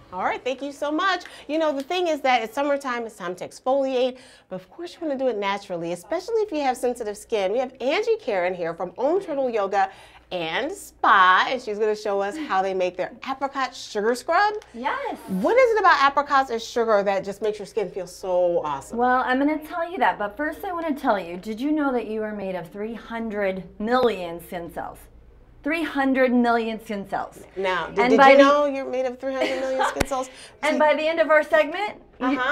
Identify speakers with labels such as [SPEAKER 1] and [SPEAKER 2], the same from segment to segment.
[SPEAKER 1] All right, thank you so much. You know, the thing is that it's summertime, it's time to exfoliate, but of course you want to do it naturally, especially if you have sensitive skin. We have Angie Karen here from Om Turtle Yoga and Spa, and she's going to show us how they make their apricot sugar scrub.
[SPEAKER 2] Yes.
[SPEAKER 1] What is it about apricots and sugar that just makes your skin feel so awesome?
[SPEAKER 2] Well, I'm going to tell you that, but first I want to tell you, did you know that you are made of 300 million skin cells? 300 million skin cells.
[SPEAKER 1] Now, did you know you're made of 300 million skin cells?
[SPEAKER 2] And by the end of our segment,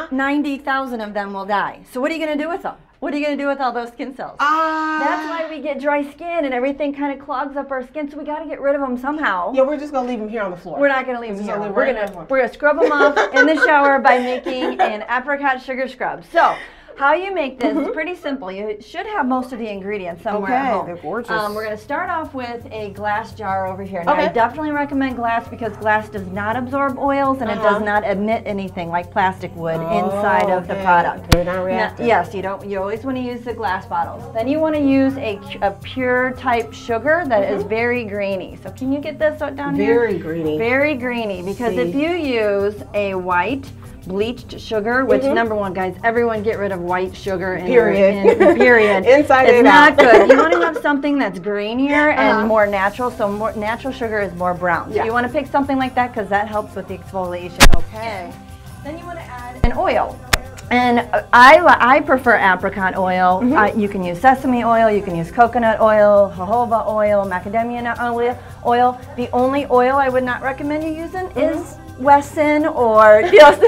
[SPEAKER 2] 90,000 of them will die. So what are you going to do with them? What are you going to do with all those skin cells? That's why we get dry skin and everything kind of clogs up our skin, so we got to get rid of them somehow.
[SPEAKER 1] Yeah, we're just going to leave them here on the floor.
[SPEAKER 2] We're not going to leave them here. We're going to scrub them off in the shower by making an apricot sugar scrub. So, how you make this is pretty simple. You should have most of the ingredients somewhere at home.
[SPEAKER 1] They're gorgeous.
[SPEAKER 2] We're going to start off with a glass jar over here. Now, I definitely recommend glass because glass does not absorb oils and it does not emit anything like plastic would inside of the product.
[SPEAKER 1] They're not reactive.
[SPEAKER 2] Yes, you don't. You always want to use the glass bottles. Then you want to use a pure type sugar that is very grainy. So can you get this down here?
[SPEAKER 1] Very grainy.
[SPEAKER 2] Very grainy, because if you use a white bleached sugar, which number one, guys, everyone get rid of white sugar in period.
[SPEAKER 1] Inside
[SPEAKER 2] it's
[SPEAKER 1] and
[SPEAKER 2] not
[SPEAKER 1] out.
[SPEAKER 2] good. You want to have something that's grainier and more natural, so more natural sugar is more brown. So you want to pick something like that because that helps with the exfoliation.
[SPEAKER 1] Okay.
[SPEAKER 2] Then you want to add an oil. And I prefer apricot oil. You can use sesame oil, you can use coconut oil, jojoba oil, macadamia nut oil. The only oil I would not recommend you using is Wesson or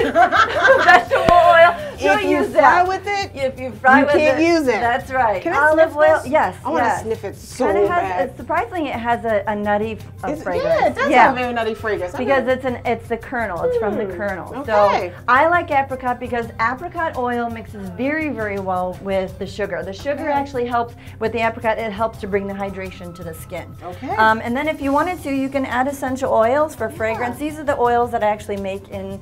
[SPEAKER 2] vegetable oil.
[SPEAKER 1] If you fry with it,
[SPEAKER 2] if you fry with it,
[SPEAKER 1] you can't use it.
[SPEAKER 2] That's right.
[SPEAKER 1] Can
[SPEAKER 2] Olive
[SPEAKER 1] I sniff
[SPEAKER 2] oil,
[SPEAKER 1] this?
[SPEAKER 2] yes.
[SPEAKER 1] I want to sniff it so bad.
[SPEAKER 2] Surprisingly, it has a nutty fragrance.
[SPEAKER 1] Yeah, it does have a very nutty fragrance.
[SPEAKER 2] Because it's the kernel. It's from the kernel. So I like apricot because apricot oil mixes very, very well with the sugar. The sugar actually helps with the apricot. It helps to bring the hydration to the skin.
[SPEAKER 1] Okay.
[SPEAKER 2] And then if you wanted to, you can add essential oils for fragrance. These are the oils that I actually make in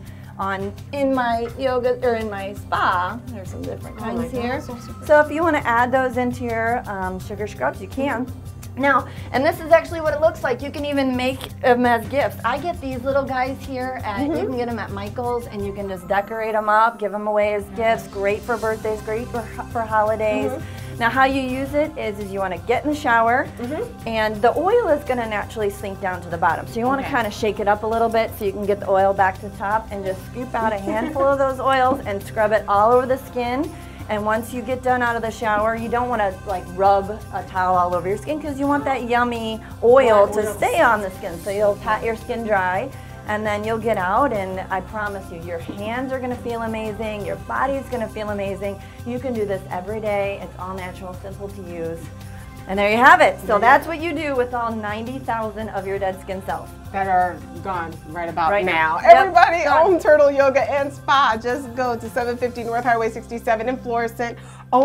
[SPEAKER 2] my yoga or in my spa. There's some different kinds here. So if you want to add those into your sugar scrubs, you can. Now, and this is actually what it looks like. You can even make them as gifts. I get these little guys here, and you can get them at Michael's, and you can just decorate them up, give them away as gifts. Great for birthdays, great for holidays. Now, how you use it is you want to get in the shower, and the oil is going to naturally sink down to the bottom. So you want to kind of shake it up a little bit so you can get the oil back to the top, and just scoop out a handful of those oils and scrub it all over the skin. And once you get done out of the shower, you don't want to like rub a towel all over your skin because you want that yummy oil to stay on the skin. So you'll pat your skin dry, and then you'll get out, and I promise you, your hands are going to feel amazing, your body's going to feel amazing. You can do this every day. It's all natural, simple to use. And there you have it. So that's what you do with all 90,000 of your dead skin cells.
[SPEAKER 1] That are gone right about now.
[SPEAKER 2] Yep.
[SPEAKER 1] Everybody, Om Turtle Yoga and Spa. Just go to 750 North Highway 67 in Florissant,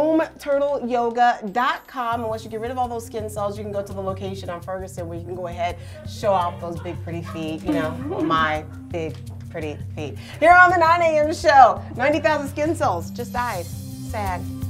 [SPEAKER 1] omturtleyoga.com. And once you get rid of all those skin cells, you can go to the location on Ferguson where you can go ahead, show off those big, pretty feet. You know, my big, pretty feet. Here on the 9 a.m. show, 90,000 skin cells just died. Sad.